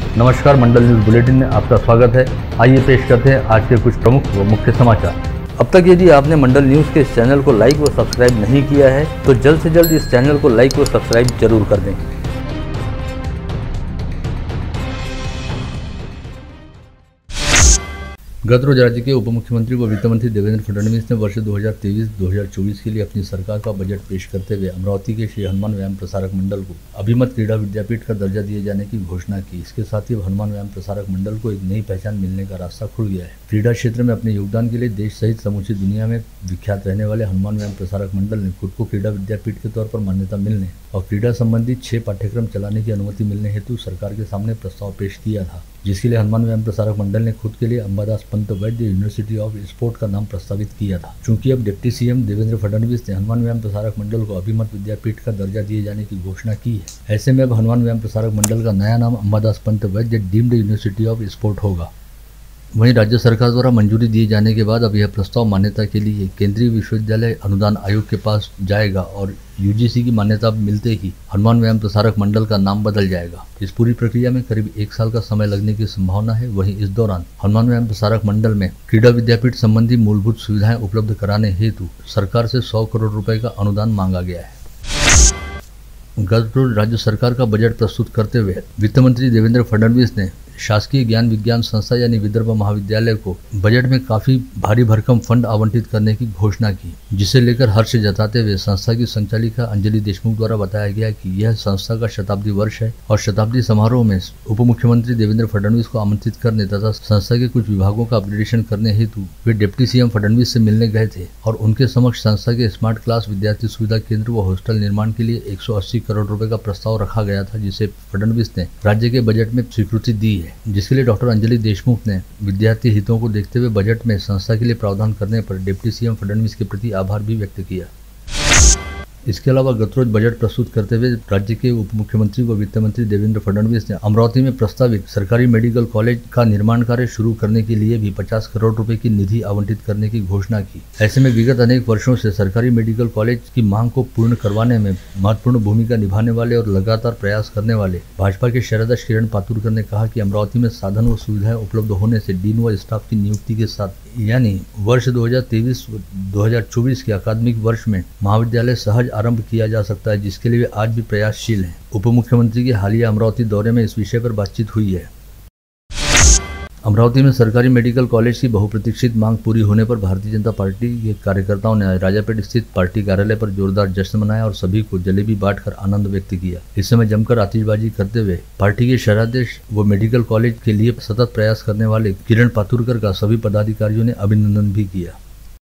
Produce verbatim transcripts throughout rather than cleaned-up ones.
नमस्कार, मंडल news bulletin में आपका स्वागत है। आइए पेश करते हैं आज के कुछ प्रमुख व मुख्य समाचार। अब तक यदि आपने मंडल न्यूज के इस चैनल को लाइक व सब्सक्राइब नहीं किया है तो जल्द से जल्द इस चैनल को लाइक व सब्सक्राइब जरूर कर दें। गत रोज राज्य के उप मुख्यमंत्री व वित्त मंत्री देवेंद्र फडणवीस ने वर्ष दो हज़ार तेईस दो हज़ार चौबीस के लिए अपनी सरकार का बजट पेश करते हुए अमरावती के श्री हनुमान व्यायाम प्रसारक मंडल को अभिमत क्रीड़ा विद्यापीठ का दर्जा दिए जाने की घोषणा की। इसके साथ ही हनुमान व्यायाम प्रसारक मंडल को एक नई पहचान मिलने का रास्ता खुल गया है। क्रीड़ा क्षेत्र में अपने योगदान के लिए देश सहित समूची दुनिया में विख्यात रहने वाले हनुमान व्यायाम प्रसारक मंडल ने खुद को क्रीड़ा विद्यापीठ के तौर पर मान्यता मिलने और क्रीड़ा संबंधी छह पाठ्यक्रम चलाने की अनुमति मिलने हेतु सरकार के सामने प्रस्ताव पेश किया था, जिसके लिए हनुमान व्यायाम प्रसारक मंडल ने खुद के लिए अंबादास पंत वैद्य यूनिवर्सिटी ऑफ स्पोर्ट का नाम प्रस्तावित किया था। चूंकि अब डिप्टी सीएम देवेंद्र फडणवीस ने हनुमान व्यायाम प्रसारक मंडल को अभिमत विद्यापीठ का दर्जा दिए जाने की घोषणा की है, ऐसे में अब हनुमान व्यायाम प्रसारक मंडल का नया नाम अंबादास पंत वैद्य डीम्ड यूनिवर्सिटी ऑफ स्पोर्ट होगा। वहीं राज्य सरकार द्वारा मंजूरी दिए जाने के बाद अब यह प्रस्ताव मान्यता के लिए केंद्रीय विश्वविद्यालय अनुदान आयोग के पास जाएगा और यूजीसी की मान्यता मिलते ही हनुमान व्यायाम प्रसारक मंडल का नाम बदल जाएगा। इस पूरी प्रक्रिया में करीब एक साल का समय लगने की संभावना है। वहीं इस दौरान हनुमान व्यायाम प्रसारक मंडल में क्रीड़ा विद्यापीठ संबंधी मूलभूत सुविधाएं उपलब्ध कराने हेतु सरकार से सौ करोड़ रुपए का अनुदान मांगा गया है। गत रोज राज्य सरकार का बजट प्रस्तुत करते हुए वित्त मंत्री देवेंद्र फडणवीस ने शासकीय ज्ञान विज्ञान संस्था यानी विदर्भ महाविद्यालय को बजट में काफी भारी भरकम फंड आवंटित करने की घोषणा की, जिसे लेकर हर्ष जताते हुए संस्था की संचालिका अंजलि देशमुख द्वारा बताया गया कि यह संस्था का शताब्दी वर्ष है और शताब्दी समारोह में उप मुख्यमंत्री देवेंद्र फडणवीस को आमंत्रित करने तथा संस्था के कुछ विभागों का अपग्रेडेशन करने हेतु वे डिप्टी सीएम फडणवीस से मिलने गए थे और उनके समक्ष संस्था के स्मार्ट क्लास, विद्यार्थी सुविधा केंद्र व हॉस्टल निर्माण के लिए एक सौ अस्सी करोड़ रुपए का प्रस्ताव रखा गया था, जिसे फडणवीस ने राज्य के बजट में स्वीकृति दी है, जिसके लिए डॉक्टर अंजलि देशमुख ने विद्यार्थी हितों को देखते हुए बजट में संस्था के लिए प्रावधान करने पर डिप्टी सीएम फडणवीस के प्रति आभार भी व्यक्त किया। इसके अलावा गत रोज बजट प्रस्तुत करते हुए राज्य के उप मुख्यमंत्री व वित्त मंत्री देवेंद्र फडणवीस ने अमरावती में प्रस्तावित सरकारी मेडिकल कॉलेज का निर्माण कार्य शुरू करने के लिए भी पचास करोड़ रुपए की निधि आवंटित करने की घोषणा की। ऐसे में विगत अनेक वर्षों से सरकारी मेडिकल कॉलेज की मांग को पूर्ण करवाने में महत्वपूर्ण भूमिका निभाने वाले और लगातार प्रयास करने वाले भाजपा के शैलादक्ष किरण पातुरकर ने कहा कि अमरावती में साधन व सुविधाएं उपलब्ध होने से डीन व स्टाफ की नियुक्ति के साथ यानी वर्ष दो हजार तेईस दो हजार चौबीस के अकादमिक वर्ष में महाविद्यालय सहज आरंभ किया जा सकता है, जिसके लिए वे आज भी प्रयासशील हैं। उप मुख्यमंत्री के हालिया अमरावती दौरे में इस विषय पर बातचीत हुई है। अमरावती में सरकारी मेडिकल कॉलेज की बहुप्रतीक्षित मांग पूरी होने पर भारतीय जनता पार्टी के कार्यकर्ताओं ने राजापेट स्थित पार्टी कार्यालय पर जोरदार जश्न मनाया और सभी को जलेबी बांटकर आनंद व्यक्त किया। इस समय जमकर आतिशबाजी करते हुए पार्टी के शहराध्यक्ष व मेडिकल कॉलेज के लिए सतत प्रयास करने वाले किरण पातुरकर का सभी पदाधिकारियों ने अभिनंदन भी किया।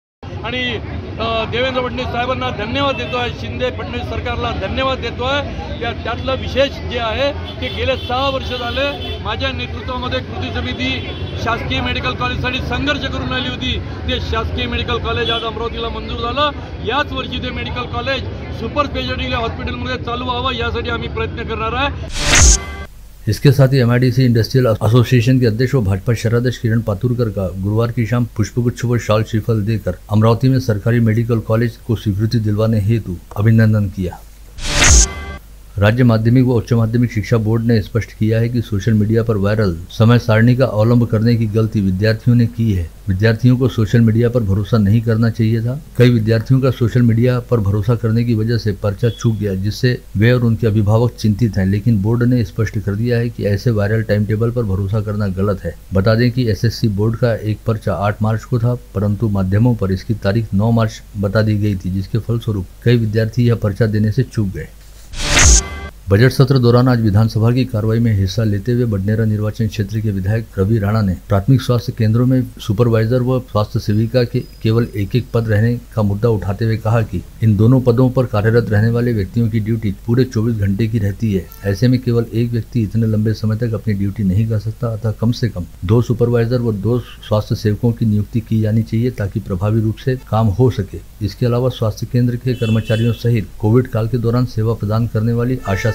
देवेंद्र फडणवीस साहेबांना धन्यवाद देतो आहे, शिंदे फडणवीस सरकारला धन्यवाद देतो आहे। त्या त्यातलं विशेष जे आहे ते गेले सहा वर्ष झाले माझ्या नेतृत्वामध्ये कृती समिती शासकीय मेडिकल कॉलेजसाठी संघर्ष करून आली होती। ते शासकीय मेडिकल कॉलेज आज अमरावतीला मंजूर झालं। याच वर्षी ते मेडिकल कॉलेज सुपर स्पेशालिटी हॉस्पिटलमध्ये चालू व्हावं यासाठी आम्ही प्रयत्न करणार आहे। इसके साथ ही एमआईडीसी इंडस्ट्रियल एसोसिएशन के अध्यक्ष व भाजपा शहराध्यक्ष किरण पातुरकर का गुरुवार की शाम पुष्पगुच्छ व शॉल श्रीफल देकर अमरावती में सरकारी मेडिकल कॉलेज को स्वीकृति दिलवाने हेतु अभिनंदन किया। राज्य माध्यमिक व उच्च माध्यमिक शिक्षा बोर्ड ने स्पष्ट किया है कि सोशल मीडिया पर वायरल समय सारणी का अवलंब करने की गलती विद्यार्थियों ने की है। विद्यार्थियों को सोशल मीडिया पर भरोसा नहीं करना चाहिए था। कई विद्यार्थियों का सोशल मीडिया पर भरोसा करने की वजह से पर्चा चूक गया, जिससे वे और उनके अभिभावक चिंतित हैं। लेकिन बोर्ड ने स्पष्ट कर दिया है कि ऐसे वायरल टाइम टेबल पर भरोसा करना गलत है। बता दें कि एसएससी बोर्ड का एक पर्चा आठ मार्च को था, परंतु माध्यमों पर इसकी तारीख नौ मार्च बता दी गई थी, जिसके फलस्वरूप कई विद्यार्थी यह पर्चा देने से चूक गए। बजट सत्र दौरान आज विधानसभा की कार्रवाई में हिस्सा लेते हुए बडनेरा निर्वाचन क्षेत्र के विधायक रवि राणा ने प्राथमिक स्वास्थ्य केंद्रों में सुपरवाइजर व स्वास्थ्य सेविका के केवल एक एक पद रहने का मुद्दा उठाते हुए कहा कि इन दोनों पदों पर कार्यरत रहने वाले व्यक्तियों की ड्यूटी पूरे चौबीस घंटे की रहती है। ऐसे में केवल एक व्यक्ति इतने लंबे समय तक अपनी ड्यूटी नहीं कर सकता, अतः कम से कम दो सुपरवाइजर व दो स्वास्थ्य सेवकों की नियुक्ति की जानी चाहिए ताकि प्रभावी रूप से काम हो सके। इसके अलावा स्वास्थ्य केंद्र के कर्मचारियों सहित कोविड काल के दौरान सेवा प्रदान करने वाली आशा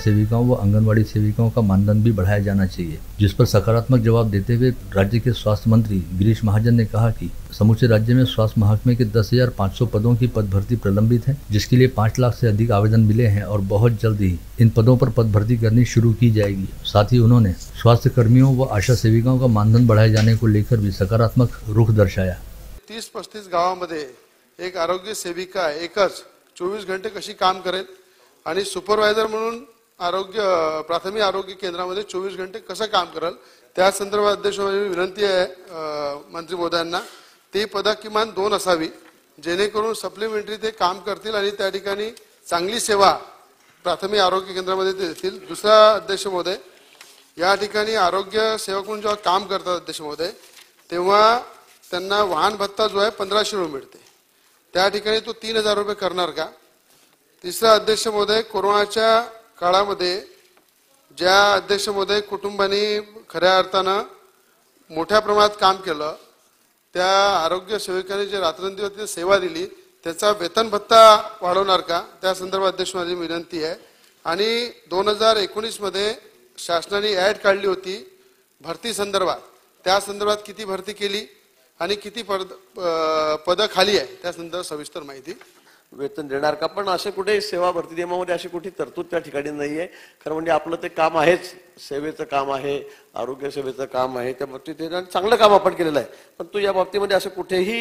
सेविकाओं व आंगनबाड़ी सेविकाओं का मानदंड भी बढ़ाया जाना चाहिए, जिस पर सकारात्मक जवाब देते हुए राज्य के स्वास्थ्य मंत्री गिरीश महाजन ने कहा कि समूचे राज्य में स्वास्थ्य महकमे के दस हजार पाँच सौ पदों की पद भर्ती प्रलंबित है, जिसके लिए पाँच लाख से अधिक आवेदन मिले हैं और बहुत जल्द ही इन पदों पर पद भर्ती करनी शुरू की जाएगी। साथ ही उन्होंने स्वास्थ्य कर्मियों व आशा सेविकाओं का मानदंड बढ़ाए जाने को लेकर भी सकारात्मक रुख दर्शाया। तीस पस्तीस गावामध्ये एक आरोग्य सेविका एकच चोवीस घंटे कशी काम करेल आणि सुपरवायझर म्हणून आरोग्य प्राथमिक आरोग्य केंद्रामध्ये चोवीस घंटे कसं काम करेल, त्या संदर्भात अध्यक्ष माझी विनंती आहे मंत्री महोदयांना, ती पद किमान दोन असावी, जेणेकरून सप्लिमेंटरी ते काम करतील आणि त्या ठिकाणी चांगली सेवा प्राथमिक आरोग्य केंद्रामध्ये ते देतील। दुसरा अध्यक्ष महोदय, या ठिकाणी आरोग्य सेवक म्हणून जेव्हा काम करतात अध्यक्ष महोदय, तेव्हा त्यांना वाहन भत्ता जो आहे पंधराशे रुपये मिळते, त्या ठिकाणी तो तीन हजार रुपये करणार का? तिसरा अध्यक्ष महोदय, कोरोनाच्या काळामध्ये ज्या अध्यक्ष महोदय कुटुंबांनी खऱ्या अर्थानं मोठ्या प्रमाणात काम केलं, त्या आरोग्य सेविकांनी जे रात्रंदिवस सेवा दिली त्याचा वेतन भत्ता वाढवणार का? त्या संदर्भात अध्यक्ष माझी विनंती आहे। आणि दोन हजार एकोणीस मध्ये शासनाने ऍड काढली होती भरती संदर्भात, त्या संदर्भात किती भरती केली आणि किती पद पद खाली आहे त्या संदर्भात सविस्तर माहिती वेतन देणार का? पण असे कुठे सेवा भरती नियमामध्ये अशी कुठे तरतूद त्या ठिकाणी नाहीये। खरं म्हणजे आपलं ते काम आहेच, सेवेचं काम आहे, आरोग्य सेवेचं काम आहे, त्या बाबतीत चांगलं काम आपण केलेलं आहे। पण तू या बाबतीमध्ये असं कुठेही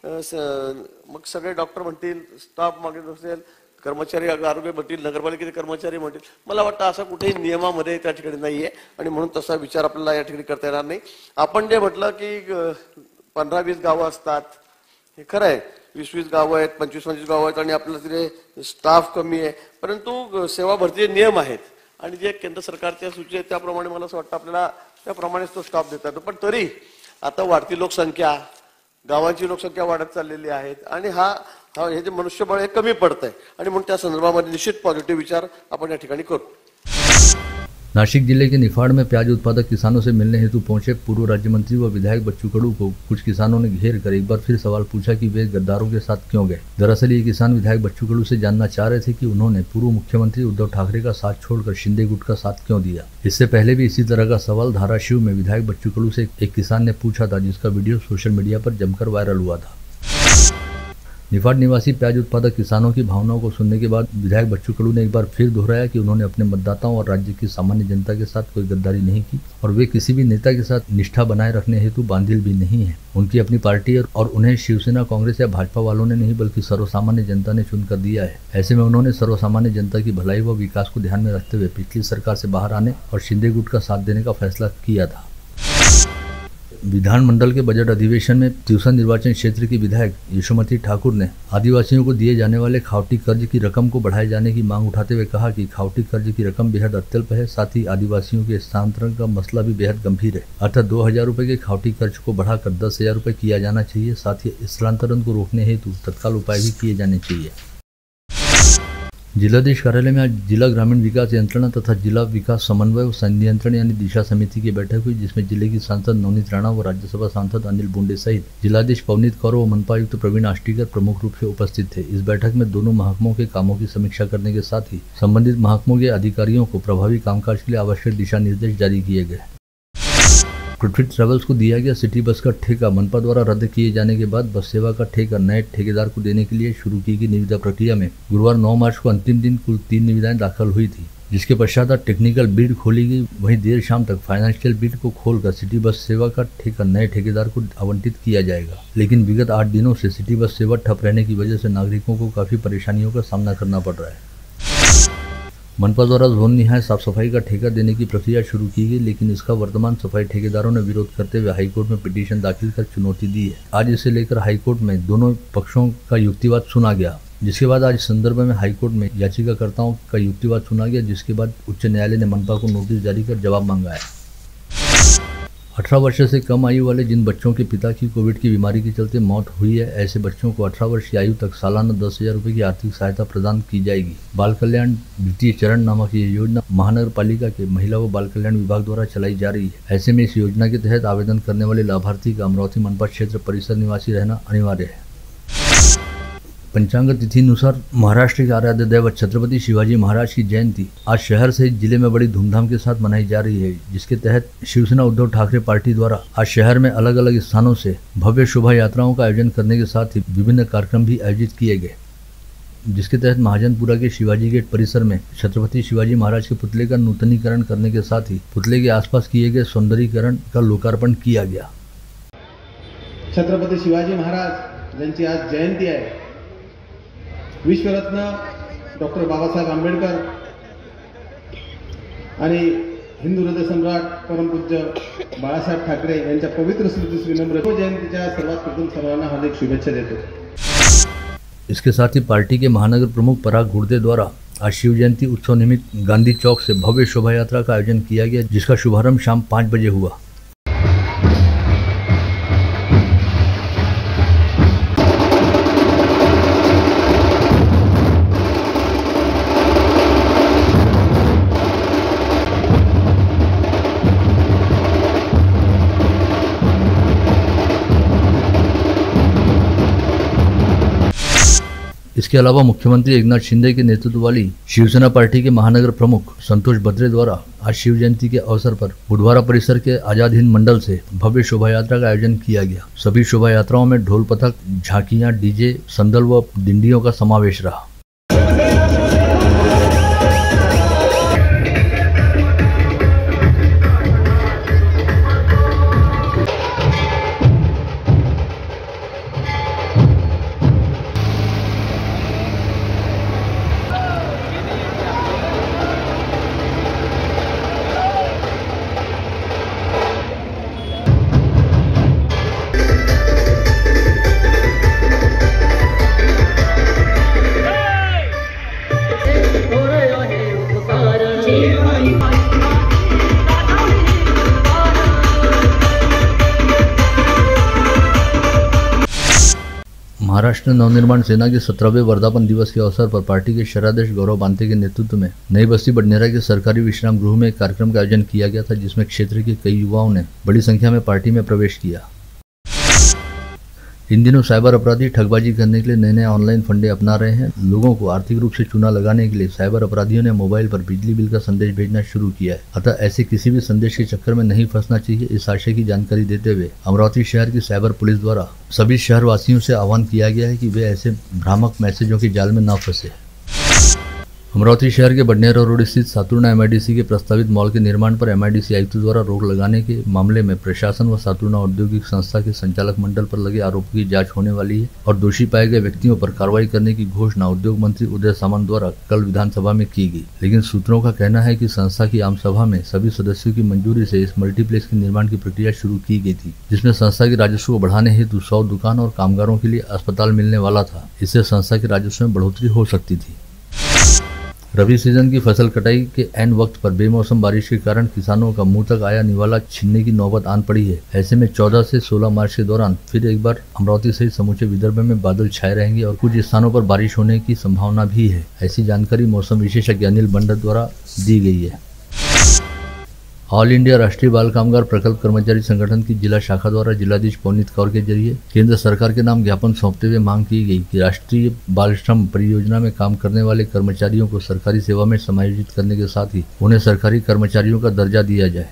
मग सगळे डॉक्टर म्हणतील, स्टाफ मागे असेल, कर्मचारी आरोग्य म्हणतील, नगरपालिकेचे कर्मचारी म्हणतील, मला वाटतं असं कुठेही नियमामध्ये त्या ठिकाणी नाहीये आणि म्हणून तसा विचार आपल्याला या ठिकाणी करता येणार नाही। आपण जे म्हटलं की पंधरा वीस गावं असतात, हे खरं आहे, वीस वीस गावं आहेत, पंचवीस पंचवीस गावं आहेत आणि आपल्याला तिथे स्टाफ कमी आहे, परंतु सेवा भरतीचे नियम आहेत आणि जे केंद्र सरकारच्या सूची आहेत त्याप्रमाणे मला असं वाटतं आपल्याला त्याप्रमाणेच तो स्टाफ देता येतो। पण तरी आता वाढती लोकसंख्या, गावांची लोकसंख्या वाढत चाललेली आहे आणि हा हा हे जे मनुष्यबळ हे कमी पडतंय आणि म्हणून त्या संदर्भामध्ये निश्चित पॉझिटिव्ह विचार आपण या ठिकाणी करू। नासिक जिले के निफाड़ में प्याज उत्पादक किसानों से मिलने हेतु पहुंचे पूर्व राज्य मंत्री व विधायक बच्चू कडू को कुछ किसानों ने घेर कर एक बार फिर सवाल पूछा कि वे गद्दारों के साथ क्यों गए। दरअसल ये किसान विधायक बच्चू कडू से जानना चाह रहे थे कि उन्होंने पूर्व मुख्यमंत्री उद्धव ठाकरे का साथ छोड़कर शिंदे गुट का साथ क्यों दिया। इससे पहले भी इसी तरह का सवाल धाराशिव में विधायक बच्चू कडू से एक किसान ने पूछा था, जिसका वीडियो सोशल मीडिया पर जमकर वायरल हुआ था। निफाड़ निवासी प्याज उत्पादक किसानों की भावनाओं को सुनने के बाद विधायक बच्चू कडू ने एक बार फिर दोहराया कि उन्होंने अपने मतदाताओं और राज्य की सामान्य जनता के साथ कोई गद्दारी नहीं की और वे किसी भी नेता के साथ निष्ठा बनाए रखने हेतु बांधिल भी नहीं है। उनकी अपनी पार्टी और उन्हें शिवसेना, कांग्रेस या भाजपा वालों ने नहीं बल्कि सर्वसामान्य जनता ने चुनकर दिया है। ऐसे में उन्होंने सर्वसामान्य जनता की भलाई व विकास को ध्यान में रखते हुए पिछली सरकार से बाहर आने और शिंदे गुट का साथ देने का फैसला किया था। विधानमंडल के बजट अधिवेशन में तिवसा निर्वाचन क्षेत्र की विधायक यशोमती ठाकुर ने आदिवासियों को दिए जाने वाले खावटी कर्ज की रकम को बढ़ाए जाने की मांग उठाते हुए कहा कि खावटी कर्ज की रकम बेहद अत्यल्प है, साथ ही आदिवासियों के स्थानांतरण का मसला भी बेहद गंभीर है। अर्थात दो हजार रुपए के खावटी कर्ज को बढ़ाकर दस हजार रुपए किया जाना चाहिए। साथ ही स्थानांतरण को रोकने हेतु तत्काल उपाय भी किए जाने चाहिए। जिलाधीश कार्यालय में आज जिला ग्रामीण विकास यंत्रणा तथा जिला विकास समन्वय व संनियंत्रण यानी दिशा समिति की बैठक हुई, जिसमें जिले की सांसद नवनीत राणा व राज्यसभा सांसद अनिल बुंडे सहित जिलाधीश पवनीत कौर व मनपायुक्त प्रवीण आष्टीकर प्रमुख रूप से उपस्थित थे। इस बैठक में दोनों महकमों के कामों की समीक्षा करने के साथ ही संबंधित महकमों के अधिकारियों को प्रभावी कामकाज के लिए आवश्यक दिशा निर्देश जारी किए गए। पृथ्वी ट्रेवल्स को दिया गया सिटी बस का ठेका मनपा द्वारा रद्द किए जाने के बाद बस सेवा का ठेका नए ठेकेदार को देने के लिए शुरू की गई निविदा प्रक्रिया में गुरुवार नौ मार्च को अंतिम दिन कुल तीन निविदाएं दाखिल हुई थी, जिसके पश्चात टेक्निकल बिड खोली गई। वहीं देर शाम तक फाइनेंशियल बिड को खोलकर सिटी बस सेवा का ठेका नए ठेकेदार को आवंटित किया जाएगा। लेकिन विगत आठ दिनों से सिटी बस सेवा ठप रहने की वजह से नागरिकों को काफी परेशानियों का सामना करना पड़ रहा है। मनपा द्वारा जोन निहाय साफ सफाई का ठेका देने की प्रक्रिया शुरू की गई, लेकिन इसका वर्तमान सफाई ठेकेदारों ने विरोध करते हुए हाईकोर्ट में पिटीशन दाखिल कर चुनौती दी है। आज इसे लेकर हाईकोर्ट में दोनों पक्षों का युक्तिवाद सुना गया, जिसके बाद आज संदर्भ में हाईकोर्ट में याचिकाकर्ताओं का युक्तिवाद सुना गया, जिसके बाद उच्च न्यायालय ने मनपा को नोटिस जारी कर जवाब मांगा है। अठारह वर्ष से कम आयु वाले जिन बच्चों के पिता की कोविड की बीमारी के चलते मौत हुई है, ऐसे बच्चों को अठारह वर्ष की आयु तक सालाना दस हजार रुपये की आर्थिक सहायता प्रदान की जाएगी। बाल कल्याण द्वितीय चरण नामक ये योजना महानगर पालिका के महिला व बाल कल्याण विभाग द्वारा चलाई जा रही है। ऐसे में इस योजना के तहत आवेदन करने वाले लाभार्थी का अमरावती मनपा क्षेत्र परिसर निवासी रहना अनिवार्य है। पंचांग तिथि अनुसार महाराष्ट्र के आराध्य दैवत छत्रपति शिवाजी महाराज की जयंती आज शहर सहित जिले में बड़ी धूमधाम के साथ मनाई जा रही है, जिसके तहत शिवसेना उद्धव ठाकरे पार्टी द्वारा आज शहर में अलग अलग स्थानों से भव्य शोभा यात्राओं का आयोजन करने के साथ ही विभिन्न कार्यक्रम भी आयोजित किए गए, जिसके तहत महाजनपुरा के शिवाजी गेट परिसर में छत्रपति शिवाजी महाराज के पुतले का नूतनीकरण करने के साथ ही पुतले के आसपास किए गए सौंदर्यीकरण का लोकार्पण किया गया। छत्रपती शिवाजी महाराज यांची आज जयंती आहे। विश्वरत्न डॉक्टर बाबासाहेब आंबेडकर आणि हिंदू हृदय सम्राट परमपूज्य बाळासाहेब ठाकरे यांच्या पवित्र स्मृतीस विनम्र जयंतीच्या सर्वात प्रथम सर्वांना हार्दिक शुभेच्छा देतो। इसके साथ ही पार्टी के महानगर प्रमुख पराग घुर्दे द्वारा आज शिव जयंती उत्सव निमित्त गांधी चौक से भव्य शोभा यात्रा का आयोजन किया गया, जिसका शुभारंभ शाम पाँच बजे हुआ। इसके अलावा मुख्यमंत्री एकनाथ शिंदे के नेतृत्व वाली शिवसेना पार्टी के महानगर प्रमुख संतोष बद्रे द्वारा आज शिव जयंती के अवसर पर बुधवारा परिसर के आजाद हिंद मंडल से भव्य शोभा यात्रा का आयोजन किया गया। सभी शोभा यात्राओं में ढोल पथक, झांकियां, डीजे, संदल व डिंडियों का समावेश रहा। महाराष्ट्र नवनिर्माण सेना के सत्रहवें वर्धापन दिवस के अवसर पर पार्टी के शहराध्यक्ष गौरव बांते के नेतृत्व में नई बस्ती बडनेरा के सरकारी विश्राम गृह में एक कार्यक्रम का आयोजन किया गया था, जिसमें क्षेत्र के कई युवाओं ने बड़ी संख्या में पार्टी में प्रवेश किया। इन दिनों साइबर अपराधी ठगबाजी करने के लिए नए नए ऑनलाइन फंडे अपना रहे हैं। लोगों को आर्थिक रूप से चूना लगाने के लिए साइबर अपराधियों ने मोबाइल पर बिजली बिल का संदेश भेजना शुरू किया है, अतः ऐसे किसी भी संदेश के चक्कर में नहीं फंसना चाहिए। इस आशय की जानकारी देते हुए अमरावती शहर की साइबर पुलिस द्वारा सभी शहरवासियों से आह्वान किया गया है कि वे ऐसे भ्रामक मैसेजों के जाल में न फंसे। अमरावती शहर के बडनेरा रोड स्थित सातुर्णा एमआईडीसी के प्रस्तावित मॉल के निर्माण पर एमआईडीसी आयुक्त द्वारा रोक लगाने के मामले में प्रशासन व सातुर्णा औद्योगिक संस्था के संचालक मंडल पर लगे आरोपों की जांच होने वाली है और दोषी पाए गए व्यक्तियों पर कार्रवाई करने की घोषणा उद्योग मंत्री उदय सामंत द्वारा कल विधानसभा में की गई। लेकिन सूत्रों का कहना है कि संस्था की आम सभा में सभी सदस्यों की मंजूरी से इस मल्टीप्लेक्स के निर्माण की प्रक्रिया शुरू की गई थी, जिसमें संस्था के राजस्व को बढ़ाने हेतु सौ दुकान और कामगारों के लिए अस्पताल मिलने वाला था। इससे संस्था के राजस्व में बढ़ोतरी हो सकती थी। रबी सीजन की फसल कटाई के ऐन वक्त पर बेमौसम बारिश के कारण किसानों का मुंह तक आया निवाला छीनने की नौबत आन पड़ी है। ऐसे में चौदह से सोलह मार्च के दौरान फिर एक बार अमरावती सहित समूचे विदर्भ में बादल छाए रहेंगे और कुछ स्थानों पर बारिश होने की संभावना भी है। ऐसी जानकारी मौसम विशेषज्ञ अनिल बंडर द्वारा दी गई है। ऑल इंडिया राष्ट्रीय बाल कामगार प्रकल्प कर्मचारी संगठन की जिला शाखा द्वारा जिलाधीश पवनीत कौर के जरिए केंद्र सरकार के नाम ज्ञापन सौंपते हुए मांग की गई कि राष्ट्रीय बाल श्रम परियोजना में काम करने वाले कर्मचारियों को सरकारी सेवा में समायोजित करने के साथ ही उन्हें सरकारी कर्मचारियों का दर्जा दिया जाए।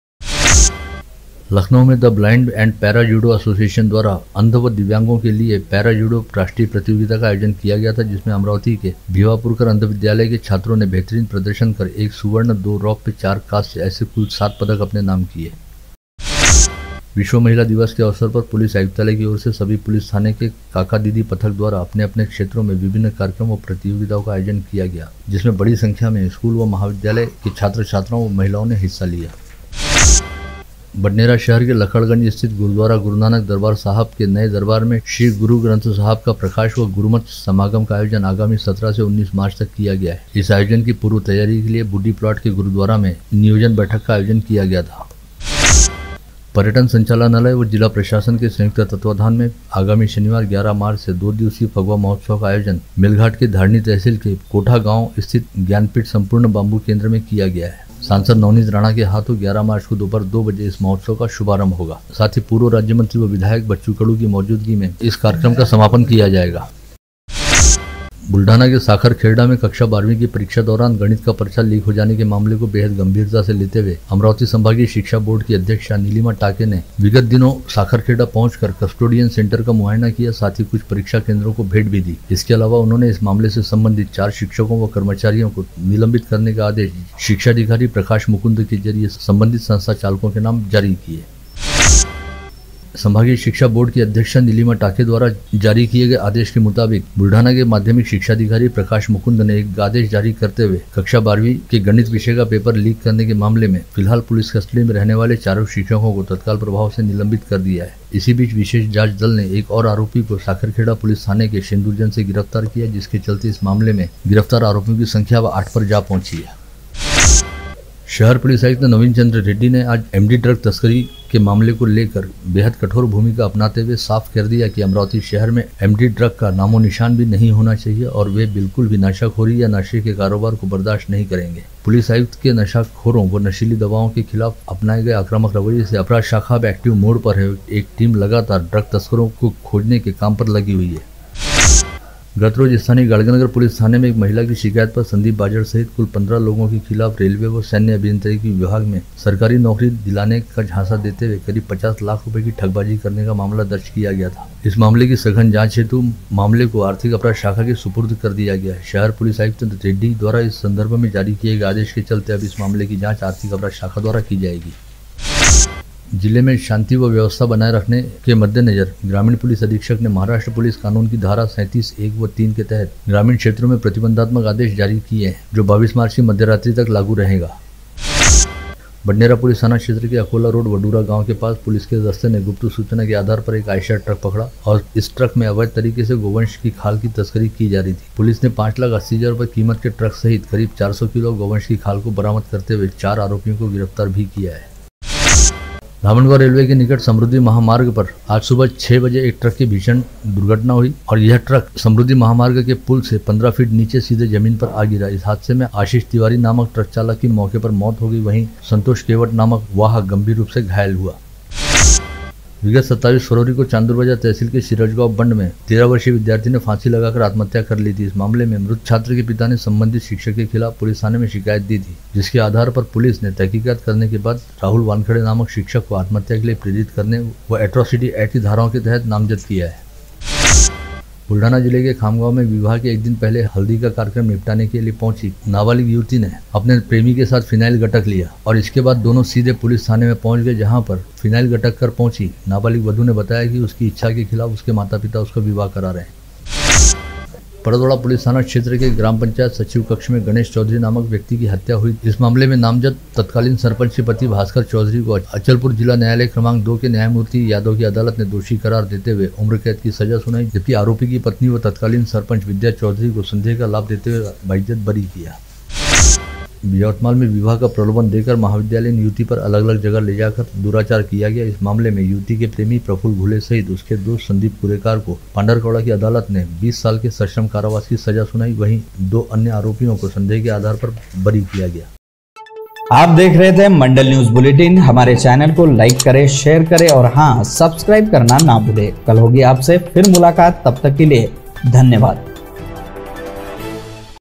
लखनऊ में the blind and para judo association द्वारा अंध व दिव्यांगों के लिए पैरा जूडो राष्ट्रीय प्रतियोगिता का आयोजन किया गया था, जिसमें अमरावती के भिवापुरकर अंध विद्यालय के छात्रों ने बेहतरीन प्रदर्शन कर एक सुवर्ण, दो रौप्य, चार कांस्य ऐसे कुल सात पदक अपने नाम किए। विश्व महिला दिवस के अवसर पर पुलिस आयुक्तालय की ओर से सभी पुलिस थाने के काका दीदी पथक द्वारा अपने अपने क्षेत्रों में विभिन्न कार्यक्रम और प्रतियोगिताओं का आयोजन किया गया, जिसमें बड़ी संख्या में स्कूल व महाविद्यालय के छात्र छात्राओं व महिलाओं ने हिस्सा लिया। बडनेरा शहर के लखड़गंज स्थित गुरुद्वारा गुरु नानक दरबार साहब के नए दरबार में श्री गुरु ग्रंथ साहब का प्रकाश व गुरुमत समागम का आयोजन आगामी सत्रह से उन्नीस मार्च तक किया गया है। इस आयोजन की पूर्व तैयारी के लिए बुड्डी प्लॉट के गुरुद्वारा में नियोजन बैठक का आयोजन किया गया था। पर्यटन संचालनालय व जिला प्रशासन के संयुक्त तत्वाधान में आगामी शनिवार ग्यारह मार्च से दो दिवसीय फगवा महोत्सव का आयोजन मेलघाट के धारनी तहसील के कोठा गांव स्थित ज्ञानपीठ संपूर्ण बांबू केंद्र में किया गया है। सांसद नवनीत राणा के हाथों ग्यारह मार्च को दोपहर दो बजे इस महोत्सव का शुभारंभ होगा। साथ ही पूर्व राज्य मंत्री व विधायक बच्चू कडू की मौजूदगी में इस कार्यक्रम का समापन किया जाएगा। बुल्ढाना के साखर खेड़ा में कक्षा बारहवीं की परीक्षा दौरान गणित का पर्चा लीक हो जाने के मामले को बेहद गंभीरता से लेते हुए अमरावती संभागीय शिक्षा बोर्ड की अध्यक्षा नीलिमा टाके ने विगत दिनों साखर खेड़ा पहुंचकर कस्टोडियन सेंटर का मुआयना किया, साथ ही कुछ परीक्षा केंद्रों को भेंट भी दी। इसके अलावा उन्होंने इस मामले से संबंधित चार शिक्षकों व कर्मचारियों को निलंबित करने का आदेश शिक्षा अधिकारी प्रकाश मुकुंद के जरिए संबंधित संस्था चालकों के नाम जारी किए। संभागीय शिक्षा बोर्ड की अध्यक्षा नीलिमा टाके द्वारा जारी किए गए आदेश के मुताबिक बुल्ढाना के माध्यमिक शिक्षा अधिकारी प्रकाश मुकुंद ने एक आदेश जारी करते हुए कक्षा बारहवीं के गणित विषय का पेपर लीक करने के मामले में फिलहाल पुलिस कस्टडी में रहने वाले चारों शिक्षकों को तत्काल प्रभाव से निलंबित कर दिया है। इसी बीच विशेष जांच दल ने एक और आरोपी को साखरखेड़ा पुलिस थाने के सिंदूरजन से गिरफ्तार किया, जिसके चलते इस मामले में गिरफ्तार आरोपियों की संख्या व आठ पर जा पहुंची है। शहर पुलिस आयुक्त नवीन चंद्र रेड्डी ने आज एमडी ड्रग तस्करी के मामले को लेकर बेहद कठोर भूमिका अपनाते हुए साफ कर दिया कि अमरावती शहर में एमडी ड्रग का नामो निशान भी नहीं होना चाहिए और वे बिल्कुल भी नशाखोरी या नशे के कारोबार को बर्दाश्त नहीं करेंगे। पुलिस आयुक्त के नशाखोरों व नशीली दवाओं के खिलाफ अपनाए गए आक्रामक रवैये से अपराध शाखा अब एक्टिव मोड पर है। एक टीम लगातार ड्रग तस्करों को खोजने के काम पर लगी हुई है। गत रोज स्थानीय गाड़गनगर पुलिस थाने में एक महिला की शिकायत पर संदीप बाजड़ सहित कुल पंद्रह लोगों के खिलाफ रेलवे व सैन्य अभियंत्रिकी विभाग में सरकारी नौकरी दिलाने का झांसा देते हुए करीब पचास लाख रुपए की ठगबाजी करने का मामला दर्ज किया गया था। इस मामले की सघन जांच हेतु मामले को आर्थिक अपराध शाखा के सुपुर्द कर दिया गया है। शहर पुलिस आयुक्त रेड्डी द्वारा इस संदर्भ में जारी किए गए आदेश के चलते अब इस मामले की जाँच आर्थिक अपराध शाखा द्वारा की जाएगी। जिले में शांति व व्यवस्था बनाए रखने के मद्देनजर ग्रामीण पुलिस अधीक्षक ने महाराष्ट्र पुलिस कानून की धारा सैंतीस एक व तीन के तहत ग्रामीण क्षेत्रों में प्रतिबंधात्मक आदेश जारी किए हैं, जो बाईस मार्च की मध्यरात्रि तक लागू रहेगा। बडनेरा पुलिस थाना क्षेत्र के अकोला रोड वडूरा गांव के पास पुलिस के दस्ते ने गुप्त सूचना के आधार पर एक आयशर ट्रक पकड़ा और इस ट्रक में अवैध तरीके से गोवंश की खाल की तस्करी की जा रही थी। पुलिस ने पाँच लाख अस्सी हजार रुपये कीमत के ट्रक सहित करीब चार सौ किलो गोवंश की खाल को बरामद करते हुए चार आरोपियों को गिरफ्तार भी किया है। धामनगांव रेलवे के निकट समृद्धि महामार्ग पर आज सुबह छह बजे एक ट्रक की भीषण दुर्घटना हुई और यह ट्रक समृद्धि महामार्ग के पुल से पंद्रह फीट नीचे सीधे जमीन पर आ गिरा। इस हादसे में आशीष तिवारी नामक ट्रक चालक की मौके पर मौत हो गई, वहीं संतोष केवट नामक वाहक गंभीर रूप से घायल हुआ। विगत सत्ताईस फरवरी को चांदूर बाजार तहसील के सिरजगांव बंड में तेरह वर्षीय विद्यार्थी ने फांसी लगाकर आत्महत्या कर ली थी। इस मामले में मृत छात्र के पिता ने संबंधित शिक्षक के खिलाफ पुलिस थाने में शिकायत दी थी, जिसके आधार पर पुलिस ने तहकीकात करने के बाद राहुल वानखड़े नामक शिक्षक को आत्महत्या के लिए प्रेरित करने व एट्रोसिटी एक्ट की धाराओं के तहत नामजद किया है। बुल्ढाना जिले के खामगांव में विवाह के एक दिन पहले हल्दी का कार्यक्रम निपटाने के लिए पहुंची नाबालिग युवती ने अपने प्रेमी के साथ फिनाइल गटक लिया और इसके बाद दोनों सीधे पुलिस थाने में पहुंच गए, जहां पर फिनाइल गटक कर पहुंची नाबालिग वधू ने बताया कि उसकी इच्छा के खिलाफ उसके माता पिता उसका विवाह करा रहे हैं। परदौड़ा पुलिस थाना क्षेत्र के ग्राम पंचायत सचिव कक्ष में गणेश चौधरी नामक व्यक्ति की हत्या हुई। इस मामले में नामजद तत्कालीन सरपंच के पति भास्कर चौधरी को अचलपुर जिला न्यायालय क्रमांक दो के न्यायमूर्ति यादव की अदालत ने दोषी करार देते हुए उम्र कैद की सजा सुनाई, जबकि आरोपी की पत्नी व तत्कालीन सरपंच विद्या चौधरी को संदेह का लाभ देते हुए बाइज्जत बरी किया। यवतमाल में विवाह का प्रलोभन देकर महाविद्यालयीन युवती पर अलग अलग जगह ले जाकर दुराचार किया गया। इस मामले में युवती के प्रेमी प्रफुल्ल घुले सहित उसके दोस्त संदीप कुरेकार को पांडरकौड़ा की अदालत ने बीस साल के सश्रम कारावास की सजा सुनाई, वहीं दो अन्य आरोपियों को संदेह के आधार पर बरी किया गया। आप देख रहे थे मंडल न्यूज बुलेटिन। हमारे चैनल को लाइक करें, शेयर करें और हाँ, सब्सक्राइब करना ना भूलें। कल होगी आपसे फिर मुलाकात, तब तक के लिए धन्यवाद।